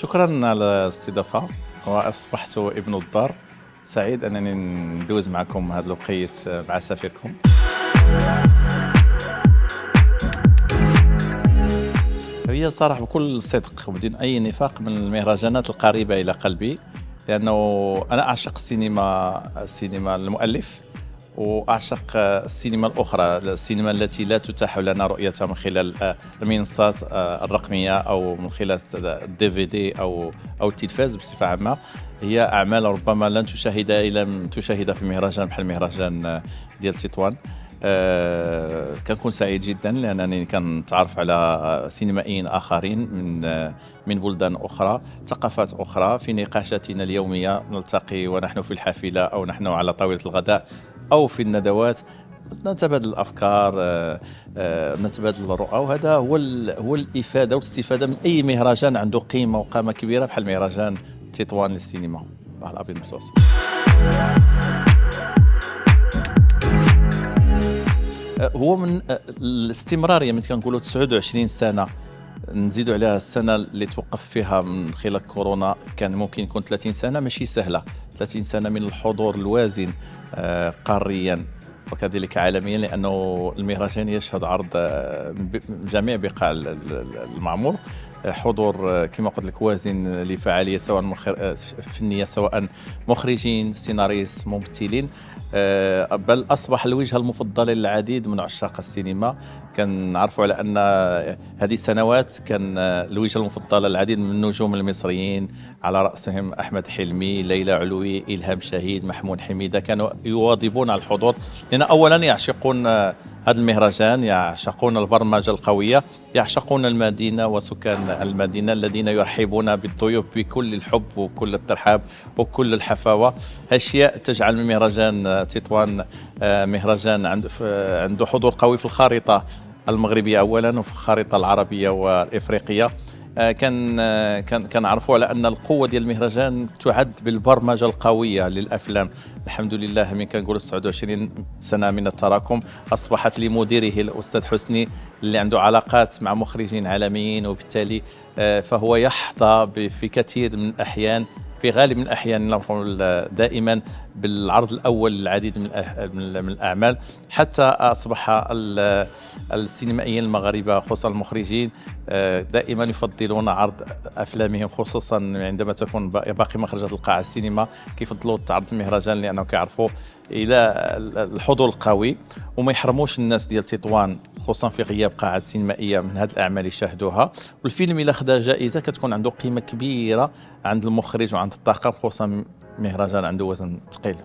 شكرا على الاستضافة، وأصبحت ابن الدار. سعيد أنني ندوز معكم هذا الوقيت مع سفيركم. هي صراحة بكل صدق وبدون أي نفاق من المهرجانات القريبة إلى قلبي، لأنه أنا أعشق السينما المؤلف، وأعشق السينما الأخرى، السينما التي لا تتاح لنا رؤيتها من خلال المنصات الرقمية أو من خلال الدي في دي أو التلفاز بصفة عامة. هي أعمال ربما لن تشاهدها إلا لم تشاهدها في مهرجان بحال المهرجان ديال تطوان. كنكون سعيد جدا لأنني كنتعرف على سينمائيين آخرين من بلدان أخرى، ثقافات أخرى. في نقاشاتنا اليومية نلتقي ونحن في الحافلة أو نحن على طاولة الغداء أو في الندوات، نتبادل الأفكار، نتبادل الرؤى، وهذا هو الإفادة والاستفادة من أي مهرجان عنده قيمة وقامة كبيرة بحال مهرجان تطوان للسينما البحر الأبيض المتوسط. هو من الاستمرارية، مثل كنقولوا 29 سنة، نزيدوا عليها السنة اللي توقف فيها من خلال كورونا، كان ممكن يكون 30 سنة ماشي سهلة. 30 سنة من الحضور الوازن قاريا وكذلك عالميا، لأنه المهرجان يشهد عرض جميع بقاع المعمور، حضور كما قلت لك وازن لفعالية سواء فنية، سواء مخرجين، سيناريست، ممثلين، بل أصبح الوجهة المفضلة للعديد من عشاق السينما. كنعرفوا على أن هذه السنوات كان الوجهة المفضلة للعديد من النجوم المصريين، على رأسهم أحمد حلمي، ليلى علوي، إلهام شهيد، محمود حميدة، كانوا يواظبون على الحضور، لأن أولا يعشقون هذا المهرجان، يعشقون البرمجة القوية، يعشقون المدينة وسكان المدينة الذين يرحبون بالضيوف بكل الحب وكل الترحاب وكل الحفاوة. أشياء تجعل من مهرجان تطوان مهرجان عنده حضور قوي في الخارطة المغربية أولا وفي الخارطة العربية والإفريقية. كنعرفوا على أن القوة ديال المهرجان تعد بالبرمجة القوية للأفلام. الحمد لله من كنقولوا 29 سنة من التراكم أصبحت لمديره الأستاذ حسني اللي عنده علاقات مع مخرجين عالميين، وبالتالي فهو يحظى في كثير من الأحيان، في غالب من الأحيان نقول دائما بالعرض الأول للعديد من الأعمال، حتى أصبح السينمائيين المغاربة خصوصا المخرجين دائما يفضلون عرض أفلامهم، خصوصا عندما تكون باقي مخرجات القاعة السينما كيفضلوا تعرض المهرجان، لأنه كيعرفوا إلى الحضور القوي وما يحرموش الناس ديال تطوان خصوصا في غياب قاعات سينمائية من هذه الأعمال يشاهدوها. والفيلم إلا خدا جائزة كتكون عنده قيمة كبيرة عند المخرج وعند الطاقم، خصوصا مهرجان عنده وزن ثقيل.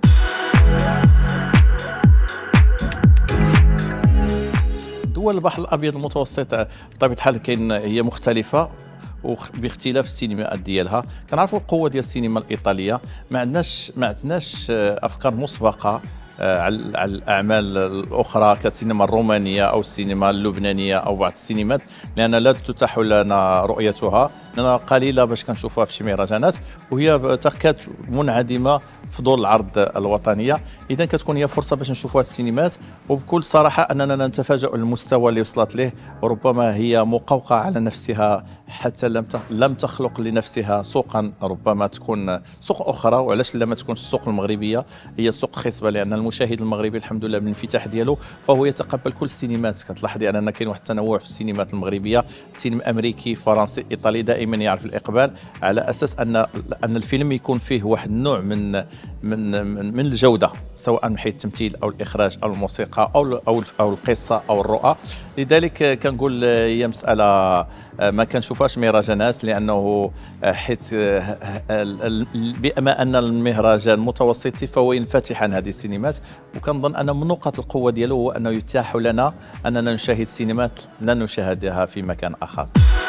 دول البحر الأبيض المتوسط بطبيعة الحال هي مختلفة وباختلاف السينماءات ديالها. كنعرفوا القوة ديال السينما الإيطالية، ما عندناش أفكار مسبقة على الأعمال الأخرى كالسينما الرومانية أو السينما اللبنانية أو بعض السينمات، لأن لا تتاح لنا رؤيتها، لأنها قليلة باش كنشوفوها في شي مهرجانات، وهي تكاد منعدمة في دور العرض الوطنية. إذا كتكون هي فرصة باش نشوفوها السينمات، وبكل صراحة أننا نتفاجأ المستوى اللي وصلت له، وربما هي مقوقعة على نفسها حتى لم تخلق لنفسها سوقا، ربما تكون سوق أخرى. وعلاش لا ما تكونش السوق المغربية هي سوق خصبة، لأن المشاهد المغربي الحمد لله بالانفتاح ديالو فهو يتقبل كل السينمات. كتلاحظي أننا كاين واحد التنوع في السينمات المغربية، سينما أمريكي، فرنسي، إيطالي، دائما يعرف الإقبال على أساس أن الفيلم يكون فيه واحد النوع من الجودة، سواء من حيث التمثيل أو الإخراج أو الموسيقى أو القصة أو الرؤى. لذلك كنقول هي مسألة ما كنشوفهاش مهرجانات، لأنه حيث بما أن المهرجان متوسطي فهو ينفتح عن هذه السينمات، وكنظن أن من نقاط القوة ديالو هو أنه يتاح لنا أننا نشاهد سينمات لن نشاهدها في مكان آخر.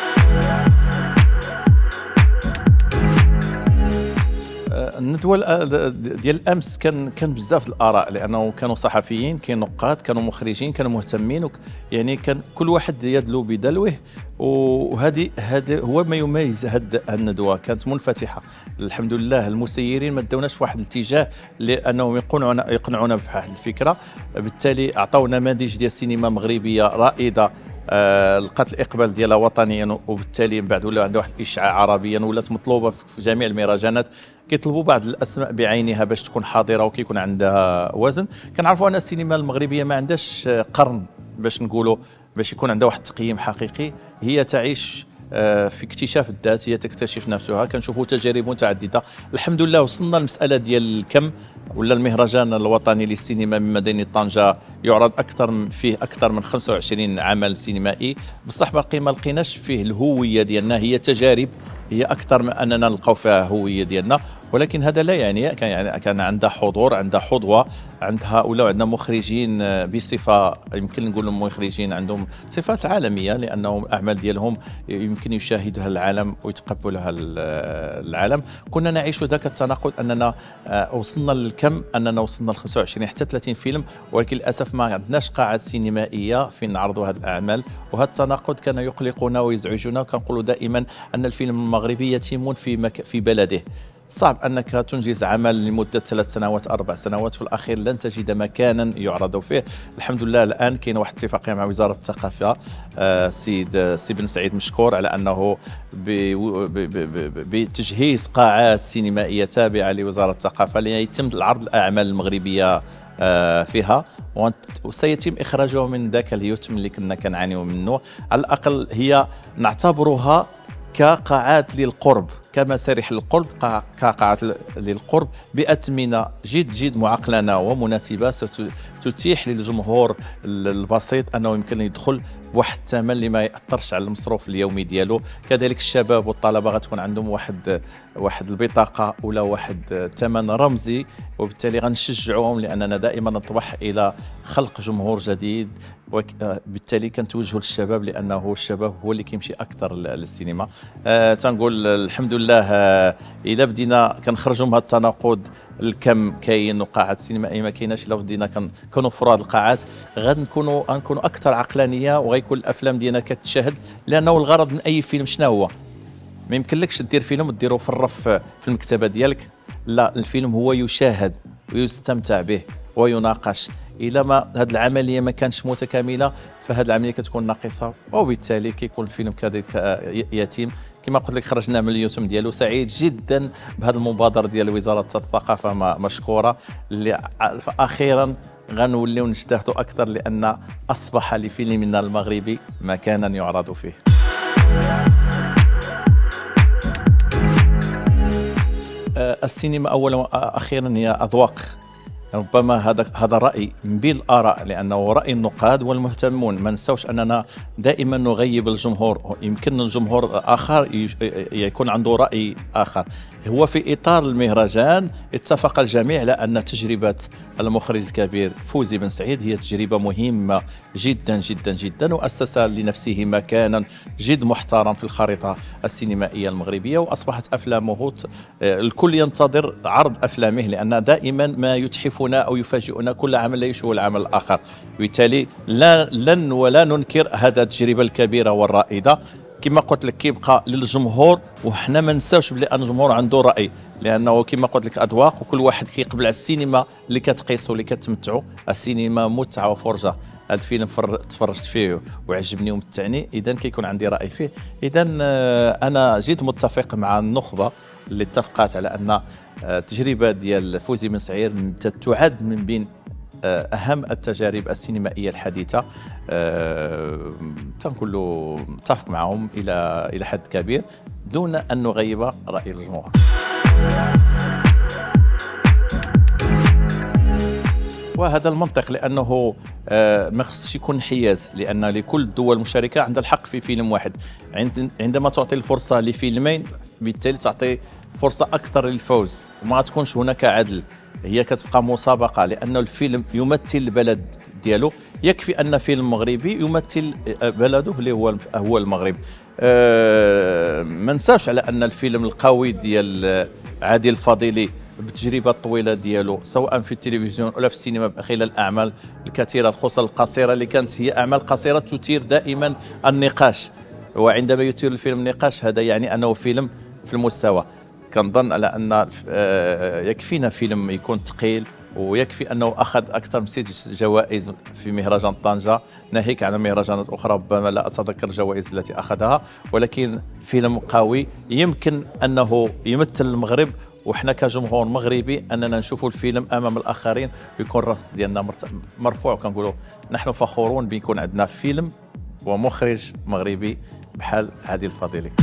الندوة ديال الامس كان بزاف الاراء، لانه كانوا صحفيين، كاين نقاد، كانوا مخرجين، كانوا مهتمين، يعني كان كل واحد يدلو بدلوه، وهذا هو ما يميز هذه الندوة. كانت منفتحة الحمد لله، المسيرين ما داوناش في واحد الاتجاه لانهم يقنعونا بواحد الفكرة، بالتالي اعطوا نماذج ديال السينما مغربية رائدة لقات الاقبال ديالها وطنيا، وبالتالي من بعد ولا عندها واحد الاشعاع عربيا، ولات مطلوبه في جميع المهرجانات. كيطلبوا بعض الاسماء بعينها باش تكون حاضره وكيكون عندها وزن. كنعرفوا ان السينما المغربيه ما عندهاش قرن باش نقولوا، باش يكون عندها واحد التقييم حقيقي. هي تعيش في اكتشاف الذات، هي تكتشف نفسها. كنشوفوا تجارب متعدده. الحمد لله وصلنا للمساله ديال الكم، ولا المهرجان الوطني للسينما من مدينه طنجه يعرض فيه اكثر من 25 عمل سينمائي. بصح باقي ما لقيناش فيه الهويه ديالنا، هي تجارب، هي اكثر من اننا نلقاو فيها هويه ديالنا. ولكن هذا لا يعني كان عندها حضور، عندها حظوه، عندها ولا عندنا مخرجين بصفه يمكن نقول مخرجين عندهم صفات عالميه، لانهم الاعمال ديالهم يمكن يشاهدها العالم ويتقبلها العالم. كنا نعيش ذاك التناقض اننا وصلنا للكم، اننا وصلنا ل 25 حتى 30 فيلم، ولكن للاسف ما عندناش قاعات سينمائيه فين نعرضوا هذه الاعمال. وهذا التناقض كان يقلقنا ويزعجنا. وكنقولوا دائما ان الفيلم المغربي يتيم في بلده. صعب أنك تنجز عمل لمدة 3 سنوات 4 سنوات، في الأخير لن تجد مكانا يعرض فيه. الحمد لله الآن كاين واحد اتفاقية مع وزارة الثقافة، السيد سي بن سعيد مشكور على أنه بتجهيز قاعات سينمائية تابعة لوزارة الثقافة ليتم العرض الأعمال المغربية فيها، وسيتم إخراجها من ذاك اليتم اللي كنا كنعانيو منه. على الأقل هي نعتبرها كقاعات للقرب، كمسارح للقرب، كقاعات للقرب بأثمنة جد معقلنة ومناسبة، ستتيح للجمهور البسيط أنه يمكن يدخل بواحد الثمن اللي ما يأثرش على المصروف اليومي ديالو. كذلك الشباب والطلبة غتكون عندهم واحد البطاقة ولا واحد ثمن رمزي، وبالتالي غنشجعوهم، لأننا دائما نطمح إلى خلق جمهور جديد. وبالتالي كنتوجهوا للشباب، لانه الشباب هو اللي كيمشي اكثر للسينما. تنقول الحمد لله اذا بدينا كنخرجوا من هذا التناقض، الكم كاين وقاعات سينمائيه ما كايناش. الا بدينا كنوفروا هذه القاعات غنكونوا اكثر عقلانيه، وغيكون الافلام ديالنا كتشاهد. لانه الغرض من اي فيلم شنو هو؟ ما يمكنلكش دير فيلم وديرو في الرف في المكتبه ديالك. لا، الفيلم هو يشاهد ويستمتع به ويناقش. إلا ما هذه العملية ما كانتش متكاملة، فهذه العملية كتكون ناقصة، وبالتالي كيكون الفيلم كذلك يتيم. كما قلت لك خرجنا من اليوتيوم ديالو. سعيد جدا بهذه المبادرة ديال وزارة الثقافة، مشكورة، اللي أخيرا غنوليو نجتهدوا أكثر، لأن أصبح لفيلمنا المغربي مكانا يعرض فيه. السينما أولا وأخيرا هي أذواق. ربما هذا رأي من بين الآراء، لأنه رأي النقاد والمهتمون. ما نساوش أننا دائما نغيب الجمهور. يمكن الجمهور آخر يكون عنده رأي آخر. هو في إطار المهرجان اتفق الجميع على أن تجربة المخرج الكبير فوزي بن سعيد هي تجربة مهمة جدا، وأسس لنفسه مكانا جد محترم في الخريطة السينمائية المغربية. وأصبحت أفلامه الكل ينتظر عرض أفلامه، لأن دائما ما يتحفنا أو يفاجئنا كل عمل لا يشبه العمل الآخر. وبالتالي لن ولا ننكر هذا التجربة الكبيرة والرائدة. كما قلت لك كيبقى للجمهور، وحنا ما نساوش بلي ان الجمهور عنده راي، لانه كما قلت لك اذواق، وكل واحد كيقبل على السينما اللي كتقيسوا اللي كتمتعوا. السينما متعه وفرجه. هذا الفيلم تفرجت فيه وعجبني ومتعني، اذا كيكون عندي راي فيه. اذا انا جد متفق مع النخبه اللي اتفقت على ان التجربه ديال فوزي بن سعيد تعد من بين أهم التجارب السينمائية الحديثة. تنقول له متفق معهم إلى حد كبير، دون أن نغيب رأي الجمهور. وهذا المنطق، لأنه ما خصش يكون انحياز، لأن لكل الدول المشاركة عندها الحق في فيلم واحد. عندما تعطي الفرصة لفيلمين، بالتالي تعطي فرصة أكثر للفوز، وما تكونش هناك عدل. هي كتبقى مسابقة، لأن الفيلم يمثل البلد ديالو. يكفي أن فيلم مغربي يمثل بلده اللي هو المغرب. ما ننساش على أن الفيلم القوي ديال عادل الفضيلي بالتجربة الطويلة ديالو، سواء في التلفزيون ولا في السينما، خلال الأعمال الكثيرة الخصوصا القصيرة اللي كانت هي أعمال قصيرة تثير دائما النقاش. وعندما يثير الفيلم النقاش، هذا يعني أنه فيلم في المستوى. كنظن على أن يكفينا فيلم يكون ثقيل ويكفي انه اخذ اكثر من 6 جوائز في مهرجان طنجة، ناهيك عن مهرجانات اخرى ربما لا اتذكر الجوائز التي اخذها، ولكن فيلم قوي يمكن انه يمثل المغرب، وحنا كجمهور مغربي اننا نشوفوا الفيلم امام الاخرين ويكون الراس ديالنا مرفوع، وكنقولوا نحن فخورون بيكون عندنا فيلم ومخرج مغربي بحال عادل الفضيلي.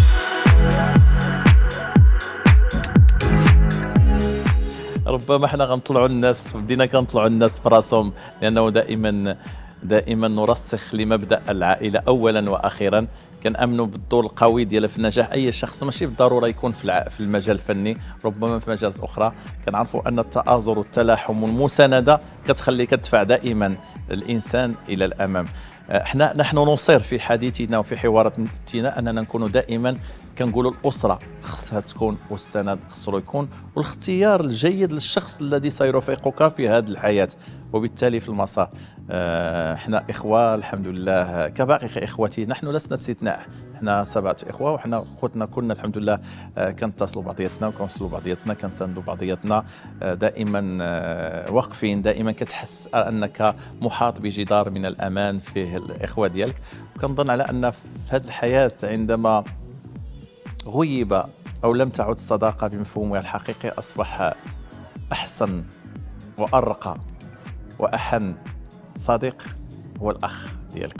ربما حنا غنطلعوا الناس، بدينا كنطلعوا الناس في راسهم، لانه دائما نرسخ لمبدا العائله اولا واخيرا. كنامنوا بالدور القوي ديالها في نجاح اي شخص، ماشي بالضروره يكون في المجال الفني، ربما في مجالات اخرى. كنعرفوا ان التآزر والتلاحم والمسانده كتدفع دائما الانسان الى الامام. نحن نصر في حديثنا وفي حواراتنا اننا نكون دائما كنقولوا الاسره خصها تكون، والسند خصو يكون، والاختيار الجيد للشخص الذي سيرافقك في هذه الحياه، وبالتالي في المسار. احنا اخوه الحمد لله كباقي اخوتي، نحن لسنا استثناء، احنا 7 اخوه، وحنا خوتنا كلنا الحمد لله كنتصلوا بعضياتنا وكنوصلوا بعضياتنا، كنساندوا بعضياتنا، دائما واقفين، دائما كتحس انك محاط بجدار من الامان فيه الاخوه ديالك. وكنظن على ان في هذه الحياه عندما غيب او لم تعد الصداقه بمفهومها الحقيقي، اصبح احسن وارقى واحن صديق هو الاخ ديالك.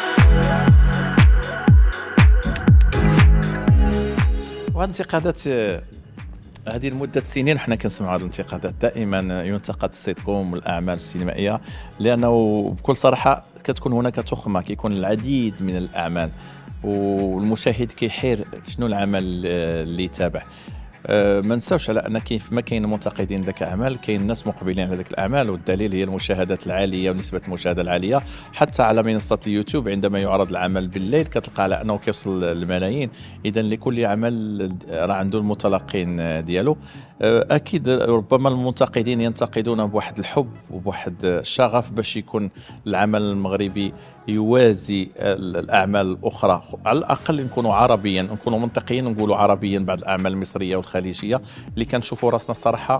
وانتقادات هذه لمده سنين حنا كنسمعوا هذه الانتقادات، دائما ينتقد السيتكوم والاعمال السينمائيه، لانه بكل صراحه كتكون هناك تخمه، كيكون العديد من الاعمال والمشاهد كيحير شنو العمل اللي يتابع. ما نساوش على ان ما كاين منتقدين ذاك الاعمال، كاين ناس مقبلين على ذاك الاعمال، والدليل هي المشاهدات العاليه ونسبه المشاهده العاليه. حتى على منصه اليوتيوب عندما يعرض العمل بالليل كتلقى على انه كيوصل للملايين. اذا لكل عمل راه عنده المتلقين ديالو. اكيد ربما المنتقدين ينتقدون بواحد الحب وبواحد الشغف باش يكون العمل المغربي يوازي الاعمال الاخرى، على الاقل نكونوا عربيا، نكونوا منطقيين، نقولوا عربيا بعض الاعمال المصريه والخليجيه اللي كنشوفوا راسنا الصراحه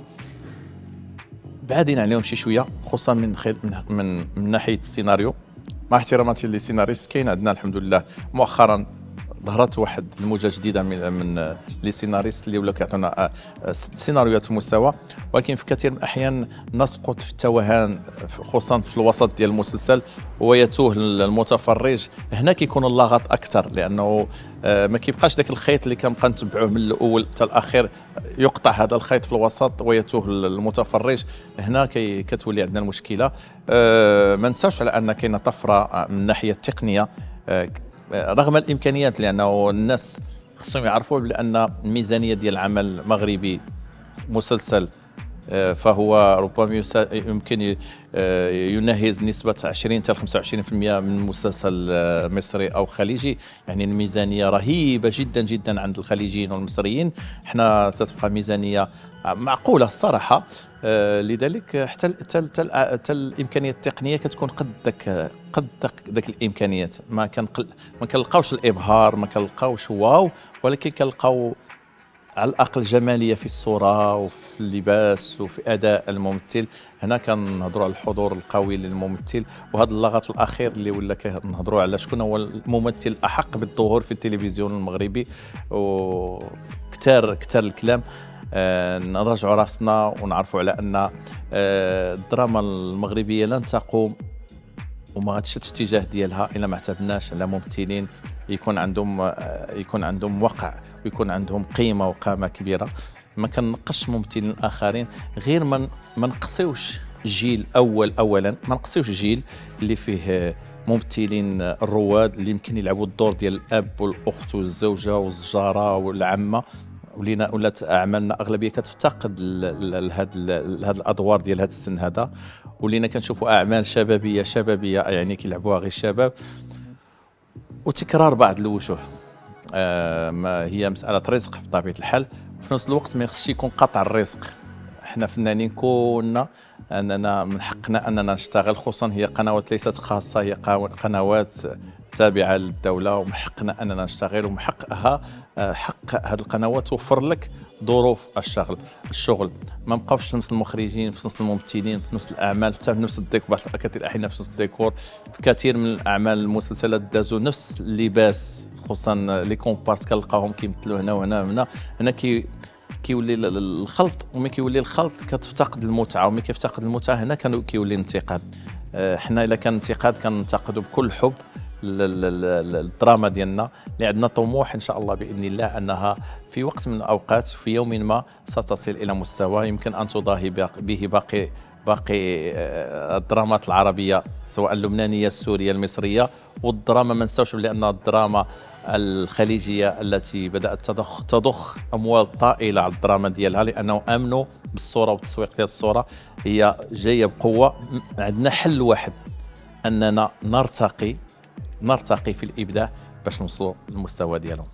بعادين عليهم شي شويه، خصوصا من ناحيه السيناريو. مع احتراماتي للسيناريست، كاين عندنا الحمد لله مؤخرا ظهرت واحد الموجه جديده من لي سيناريست اللي ولاو كيعطونا سيناريوهات مستوى، ولكن في كثير من الاحيان نسقط في التوهان، خصوصا في الوسط ديال المسلسل، ويتوه المتفرج. هنا كيكون اللغط اكثر، لانه ما كيبقاش ذاك الخيط اللي كنبقى نتبعوه من الاول حتى الاخير، يقطع هذا الخيط في الوسط ويتوه المتفرج. هنا كتولي عندنا المشكله. ما نساوش على ان كاينه طفره من الناحيه التقنيه رغم الامكانيات، لانه الناس خصهم يعرفوا بان الميزانيه ديال العمل المغربي مسلسل فهو ربما يمكن يناهز نسبة 20 حتى 25% من مسلسل مصري أو خليجي. يعني الميزانية رهيبة جدا جدا عند الخليجيين والمصريين، احنا تتبقى ميزانية معقولة الصراحة. لذلك حتى الإمكانيات التقنية كتكون قد ذاك الإمكانيات. ما كنلقاوش الإبهار، ما كنلقاوش واو، ولكن كنلقاو على الأقل جمالية في الصورة وفي اللباس وفي أداء الممثل. هنا كنهضروا على الحضور القوي للممثل، وهذا اللغط الأخير اللي ولا كنهضروا على شكون هو الممثل الأحق بالظهور في التلفزيون المغربي. وكتار الكلام، نرجعوا راسنا ونعرفوا على أن الدراما المغربية لن تقوم وما غتشدش اتجاه ديالها الا ما اعتمدناش على ممثلين يكون عندهم وقع ويكون عندهم قيمه وقامه كبيره. ما كنقصش ممثلين اخرين، غير ما نقصيوش جيل اولا ما نقصيوش جيل اللي فيه ممثلين الرواد اللي يمكن يلعبوا الدور ديال الاب والاخت والزوجه والزجاره والعمه. ولات اعمالنا اغلبيه كتفتقد هاد الادوار ديال هذا السن هذا، ولينا كنشوفوا اعمال شبابيه يعني كيلعبوها غير الشباب، وتكرار بعض الوجوه. ما هي مساله رزق بطبيعه الحال، وفي نفس الوقت ما يخصش يكون قطع الرزق. احنا فنانين كنا اننا من حقنا اننا نشتغل، خصوصا هي قنوات ليست خاصه، هي قنوات تابعه للدوله، ومن حقنا اننا نشتغل، ومن حقها حق هذه القنوات توفر لك ظروف الشغل. ما نبقاوش في نفس المخرجين، في نفس الممثلين، في نفس الاعمال، حتى في نفس الديكور، بعض كثير الاحيان في نفس الديكور. في كثير من الاعمال المسلسلات دازوا نفس اللباس، خصوصا لي كومبارس كنلقاوهم كيمثلوا هنا وهنا وهنا. هنا كيولي الخلط، وملي كيولي الخلط كتفتقد المتعه، وملي كيفتقد المتعه هنا كيولي الانتقاد. حنا الا كان انتقاد كننتقدوا بكل حب الدراما ديالنا، اللي عندنا طموح ان شاء الله باذن الله انها في وقت من الاوقات في يوم ما ستصل الى مستوى يمكن ان تضاهي به باقي الدرامات العربيه، سواء اللبنانيه، السوريه، المصريه. والدراما ما نساوش بان الدراما الخليجيه التي بدات تضخ اموال طائله على الدراما ديالها، لانه امنوا بالصوره والتسويق ديال الصوره، هي جايه بقوه. عندنا حل واحد، اننا نرتقي في الابداع باش نوصلوا للمستوى ديالهم.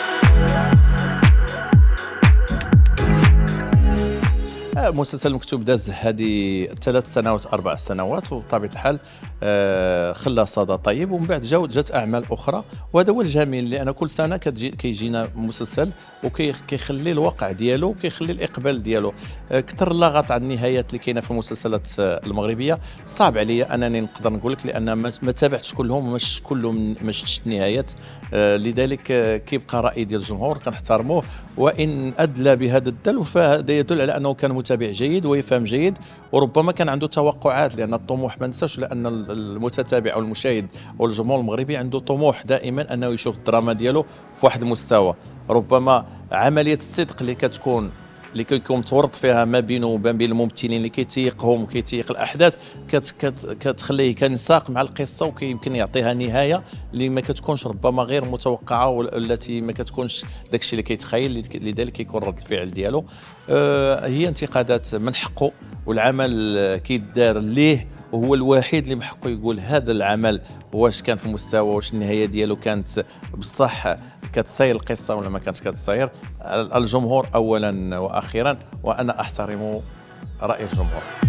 مسلسل المكتوب داز هذه 3 سنوات 4 سنوات، وبطبيعه الحال خلى صدى طيب، ومن بعد جات اعمال اخرى. وهذا هو الجميل، لان كل سنه كيجينا مسلسل وكيخلي الواقع ديالو وكيخلي الاقبال ديالو. كثر اللغط على النهايات اللي كاينه في المسلسلات المغربيه، صعب عليا انني نقدر نقول لك، لان ما تابعتش كلهم، ما شفتش كلهم، ما شفتش النهايات. لذلك كيبقى راي ديال الجمهور كنحترموه، وان ادلى بهذا الدلو فهذا يدل على انه كان متابع جيد ويفهم جيد، وربما كان عنده توقعات، لان الطموح ما ننساش، لان المتتابع او المشاهد او الجمهور المغربي عنده طموح دائما انه يشوف الدراما ديالو في واحد المستوى. ربما عمليه الصدق اللي كيكون متورط فيها ما بينه وما بين الممثلين، اللي كيتيقهم وكيتيق الاحداث، كتخليه كنساق مع القصه، وكيمكن يعطيها نهايه اللي ما كتكونش ربما غير متوقعه، والتي ما كتكونش داكشي اللي كيتخيل. لذلك كيكون رد الفعل ديالو هي انتقادات من حقه، والعمل كيدار ليه، وهو الوحيد اللي من حقه يقول هذا العمل واش كان في مستوى، واش النهايه ديالو كانت بصح كتسير القصه ولا ما كانتش كتسير. الجمهور اولا واخيرا، وانا احترم راي الجمهور.